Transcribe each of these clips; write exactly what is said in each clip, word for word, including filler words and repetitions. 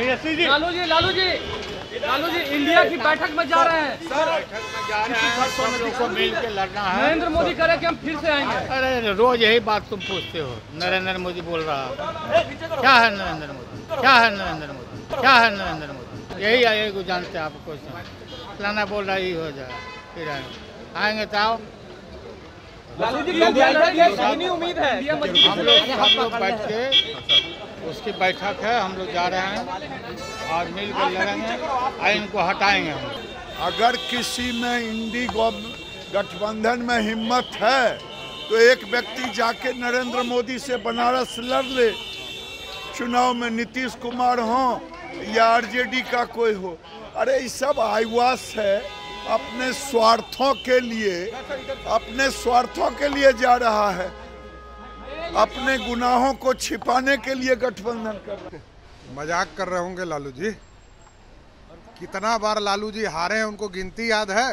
Lalu ji Lalu ji Lalu ji India की बैठक में जा रहे हैं सर, बैठक में जा रहे हैं, सब लोग को मिल के लड़ना है। नरेंद्र मोदी कह रहे कि हम फिर से आएंगे। अरे रोज यही बात तुम पूछते हो। नरेंद्र मोदी बोल रहा है, क्या है नरेंद्र मोदी, क्या है नरेंद्र मोदी, क्या है नरेंद्र मोदी, यही आए को जानते हैं आपको। फलाना बोल रहा ही हो जाए, फिर आएंगे तो आओ। उम्मीद है हम लोग हम लोग बैठ के उसकी बैठक है, हम लोग जा रहे हैं और मिल कर लड़ेंगे और इनको हटाएंगे हम। अगर किसी में इंडी गठबंधन में हिम्मत है तो एक व्यक्ति जाके नरेंद्र मोदी से बनारस लड़ ले, चुनाव में नीतीश कुमार हो या आरजेडी का कोई हो। अरे ये सब आईवास है, अपने स्वार्थों के लिए अपने स्वार्थों के लिए जा रहा है, अपने गुनाहों को छिपाने के लिए गठबंधन कर रहे हैं। मजाक कर रहे होंगे लालू जी। कितना बार लालू जी हारे हैं उनको गिनती याद है?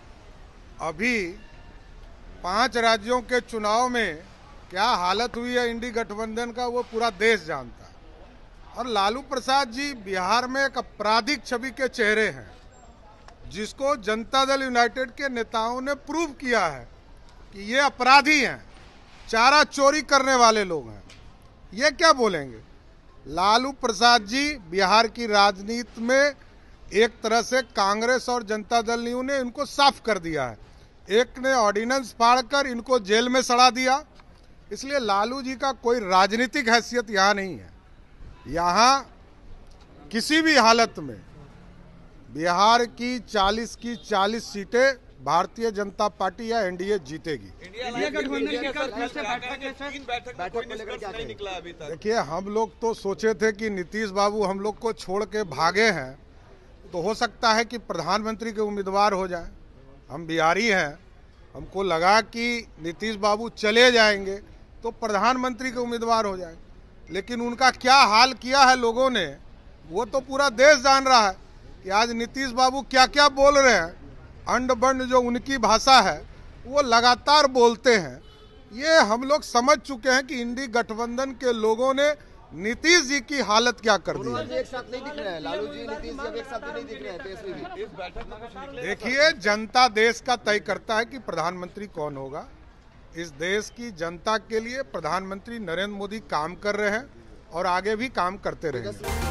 अभी पांच राज्यों के चुनाव में क्या हालत हुई है इंडी गठबंधन का वो पूरा देश जानता है। और लालू प्रसाद जी बिहार में एक आपराधिक छवि के चेहरे हैं, जिसको जनता दल यूनाइटेड के नेताओं ने प्रूव किया है कि ये अपराधी हैं, चारा चोरी करने वाले लोग हैं। ये क्या बोलेंगे? लालू प्रसाद जी बिहार की राजनीति में एक तरह से कांग्रेस और जनता दल ने इनको साफ कर दिया है। एक ने ऑर्डिनेंस फाड़कर इनको जेल में सड़ा दिया। इसलिए लालू जी का कोई राजनीतिक हैसियत यहाँ नहीं है। यहाँ किसी भी हालत में बिहार की चालीस की चालीस सीटें भारतीय जनता पार्टी या एनडीए जीतेगी। इंडिया गठबंधन की कल फिर से बैठक है सर। बैठक कोई निष्कर्ष नहीं निकला अभी तक। देखिए, हम लोग तो सोचे थे कि नीतीश बाबू हम लोग को छोड़ के भागे हैं तो हो सकता है कि प्रधानमंत्री के उम्मीदवार हो जाए। हम बिहारी हैं, हमको लगा कि नीतीश बाबू चले जाएंगे तो प्रधानमंत्री के उम्मीदवार हो जाए, लेकिन उनका क्या हाल किया है लोगों ने वो तो पूरा देश जान रहा है कि आज नीतीश बाबू क्या क्या बोल रहे हैं। अंड बंड जो उनकी भाषा है वो लगातार बोलते हैं। ये हम लोग समझ चुके हैं कि इंडी गठबंधन के लोगों ने नीतीश जी की हालत क्या कर दी है। एक साथ नहीं दिख रहे हैं लालू जी, नीतीश जी अब एक साथ नहीं दिख रहे हैं तेजस्वी भी। देखिए, जनता देश का तय करता है कि प्रधानमंत्री कौन होगा। इस देश की जनता के लिए प्रधानमंत्री नरेंद्र मोदी काम कर रहे हैं और आगे भी काम करते रहेंगे।